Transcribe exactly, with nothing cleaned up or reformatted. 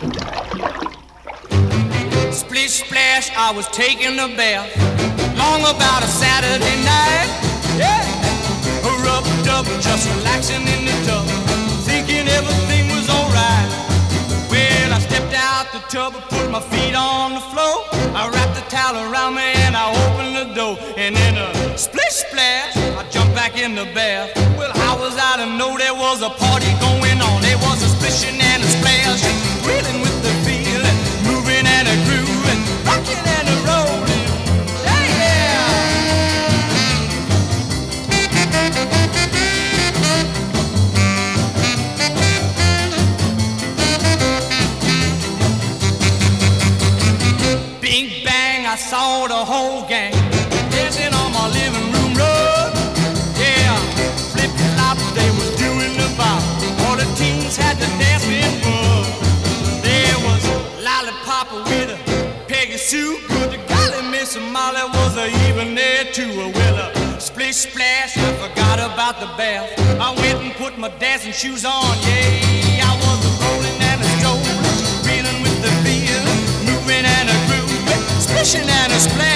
Splish splash, I was taking a bath, long about a Saturday night. Yeah, rubbed up, just relaxing in the tub, thinking everything was alright. Well, I stepped out the tub, put my feet on the floor, I wrapped the towel around me and I opened the door. And in a splish splash, I jumped back in the bath. Well, how was I to know there was a party going on? There was a splishing and a splash, reeling with the feeling, moving and a grooving, rocking and a rolling. Yeah, yeah. Bing bang, I saw the whole gang dancing on my living room rug. Yeah, flip flop, they was doing the bop. All the teens had to dance in bug. There was Lollipop with a Peggy Sue, good to golly, Miss Molly was a even there too. Well, a splish splash, I forgot about the bath. I went and put my dancing shoes on. Yeah, I was a rolling and a strolling, reeling with the feeling, moving and a grooving, splishing and a splash.